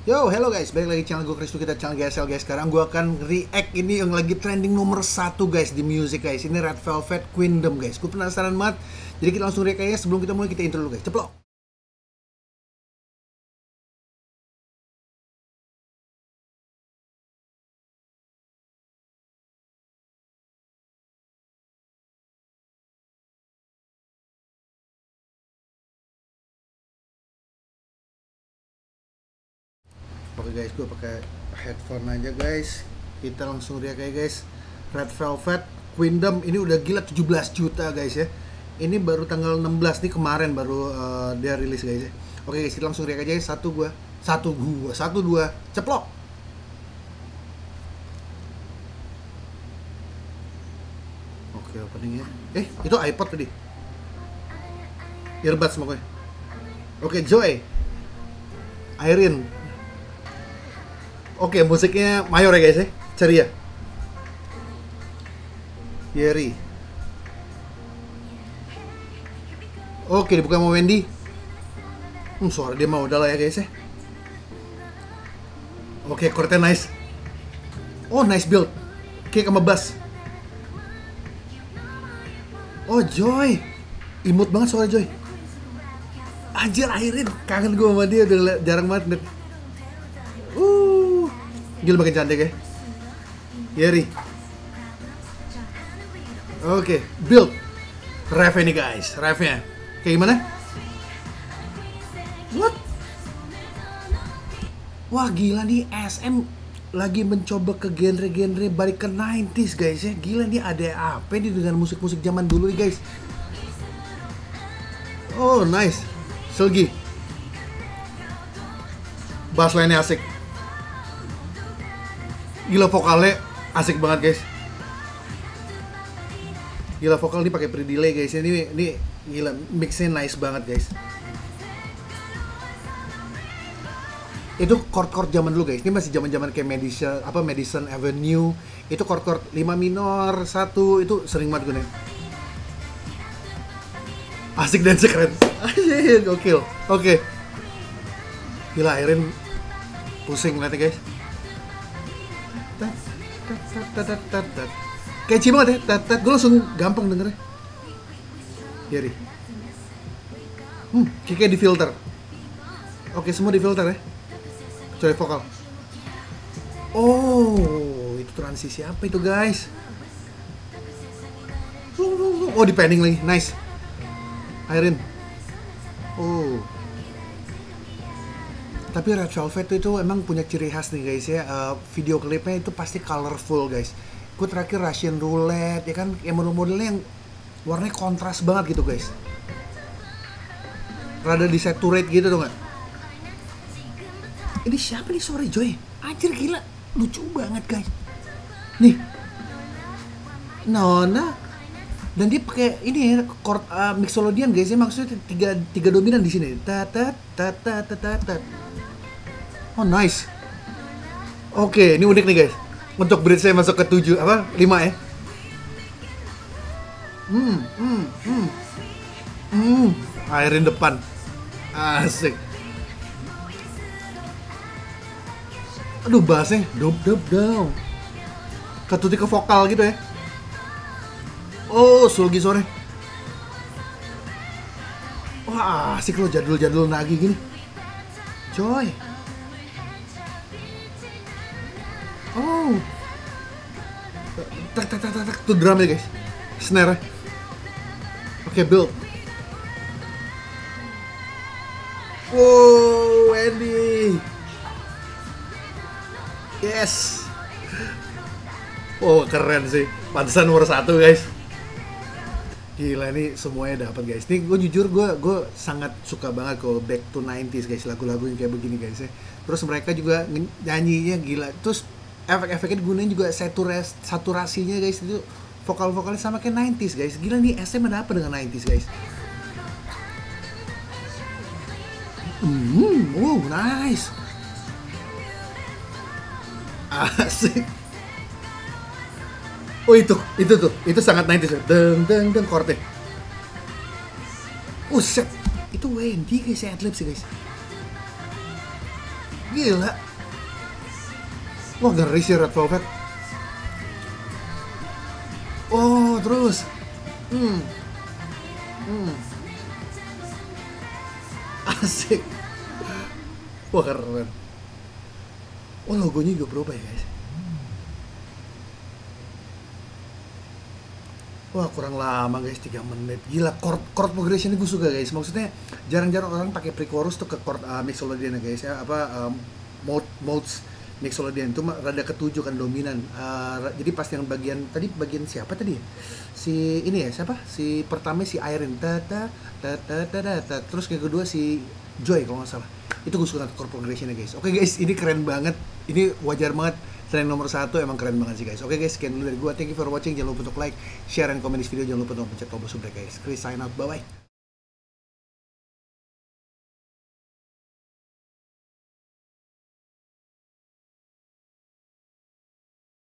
Yo, hello guys, balik lagi channel gue Kristu, kita channel GSL guys. Sekarang gue akan react ini yang lagi trending nomor 1 guys di music guys. Ini Red Velvet Queendom guys. Gue penasaran banget. Jadi kita langsung react aja. Sebelum kita mulai, kita intro dulu guys. Ceplok. Oke guys, gue pakai headphone aja guys. Kita langsung react aja guys. Red Velvet Queendom ini udah gila 17 juta guys ya. Ini baru tanggal 16 nih, kemarin baru dia rilis guys ya. Oke guys, kita langsung react aja guys. Satu dua ceplok. Oke, openingnya. Itu iPod tadi. Earbuds semuanya. Oke, Joy. Irene. Oke, musiknya mayor ya guys ya. Ceria. Yeri. Oke, dibuka sama Wendy. Suara dia mau udah lah ya guys ya. Oke, chordnya nice. Oh, nice build. Kayak sama bass. Oh, Joy. Imut banget suara Joy. Anjir, Irene. Kangen gue sama dia, udah jarang banget. Gila makin cantik ya. Yeri. Oke, build. Ref ini guys, refnya. Kayak gimana? What? Wah gila nih, SM lagi mencoba ke genre-genre balik ke 90s guys ya. Gila nih, ada apa nih dengan musik-musik zaman dulu nih guys. Oh nice. Selgi. Bass line-nya asik. Gila vokalnya asik banget guys. Gila vokal ini pakai pre-delay guys. Ini gila mixnya nice banget guys. Itu chord-chord zaman dulu guys. Ini masih zaman-zaman kayak Madison Avenue. Itu chord-chord 5 minor 1 itu sering banget gue nih. Asik dan keren. Anjir, gokil. Oke. Gila Irene pusing ngeliatnya guys. Catchy banget ya, gue langsung gampang dengernya. Yeri. Kayak di filter. Oke, semua di filter ya. Coy vokal. Oh, itu transisi apa itu guys? Oh, di panning lagi, nice. Irene. Oh. Tapi Red Velvet itu emang punya ciri khas nih guys ya. Video klipnya itu pasti colorful guys. Gue terakhir Russian Roulette ya kan, yang model-modelnya yang warnanya kontras banget gitu guys. Rada desaturate gitu dong gak? Ini siapa nih suara Joy? Anjir gila, lucu banget guys. Nih, Nona. Dan dia pakai ini ya, chord mixolydian guys ya, maksudnya tiga dominan di sini. Tat. Oh nice. Oke, ini unik nih guys. Untuk bridge saya masuk ke 5 ya. Airin depan. Asik. Aduh, bassnya down. Ketuti ke vokal gitu ya. Oh, sulgi sore. Wah, asik lo, jadul nagih gini. Coy. Oh. Tak tuh drum ya guys. Snare. Oke, build. Wow, Wendy. Yes. Oh, keren sih. Pantesan nomor 1 guys. Gila, ini semuanya dapat guys. Nih gue jujur, gue sangat suka banget kalau back to 90s guys, lagu-lagu yang kayak begini guys ya. Terus mereka juga nyanyinya gila. Terus efek-efeknya digunain juga saturasinya guys, itu vokal-vokalnya sama kayak 90s guys. Gila nih, SM ada apa dengan 90s guys. Oh nice. Asik. Oh itu sangat 90s ya. Deng chordnya. Set. Itu Wendy guys, adlib sih guys. Gila. Wah, ngeri sih Red Velvet. Oh, terus. Hmm. Hmm. Asik. Wah, keren. Oh, logonya juga berubah ya, guys. Wah, kurang lama guys, 3 menit. Gila, chord progression gue suka guys. Maksudnya jarang-jarang orang pakai pre-chorus tuh ke chord mixolydian ya guys ya. Modes mixolydian itu rada ketujuh kan dominan. Jadi pas yang bagian siapa tadi ya? Si ini ya, siapa? Si pertama si Irene ta. Terus yang kedua si Joy kalau nggak salah. Itu gue suka chord progressionnya guys. Oke guys, ini keren banget. Ini wajar banget. Selain nomor 1 emang keren banget sih guys. Oke guys, sekian dulu dari gue. Thank you for watching. Jangan lupa untuk like, share, dan komen di video. Jangan lupa untuk pencet tombol subscribe guys. Chris sign out. Bye bye.